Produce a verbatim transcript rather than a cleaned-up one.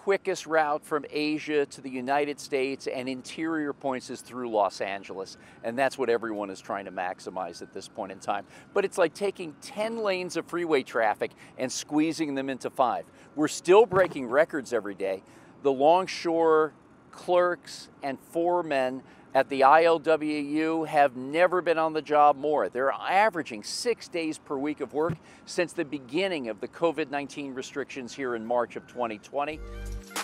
quickest route from Asia to the United States, and interior points is through Los Angeles. And that's what everyone is trying to maximize at this point in time. But it's like taking ten lanes of freeway traffic and squeezing them into five. We're still breaking records every day. The longshore clerks and foremen at the I L W U have never been on the job more. They're averaging six days per week of work since the beginning of the COVID nineteen restrictions here in March of twenty twenty.